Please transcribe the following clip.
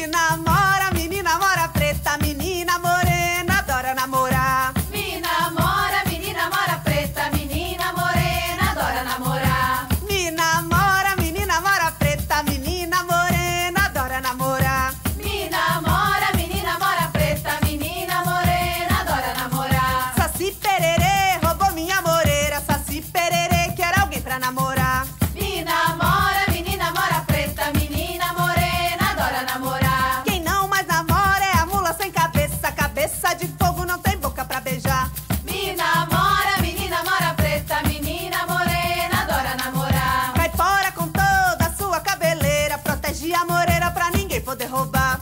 menina mora preta, menina morena, adora namorar. Me namora, menina mora preta, menina morena, adora namorar. Me namora, menina mora preta, menina morena, adora namorar. Me namora, menina mora preta, menina morena, adora namorar. Saci pererê roubou minha moreira, Saci pererê quer alguém pra namorar. Me namora, menina mora preta, menina morena, adora namorar. Quem não mais namora é a mula sem cabeça, cabeça de fogo não tem boca pra beijar. Me namora, menina mora preta, menina morena, adora namorar. Cai fora com toda a sua cabeleira, protege a moreira pra ninguém poder roubar.